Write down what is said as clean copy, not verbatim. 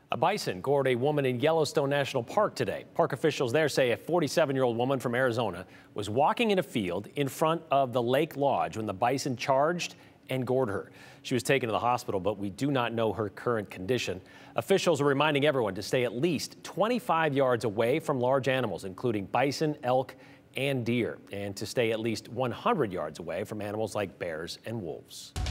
A bison gored a woman in Yellowstone National Park today. Park officials there say a 47-year-old woman from Arizona was walking in a field in front of the lake lodge when the bison charged and gored her. She was taken to the hospital, but we do not know her current condition. Officials are reminding everyone to stay at least 25 yards away from large animals, including bison, elk, and deer, and to stay at least 100 yards away from animals like bears and wolves.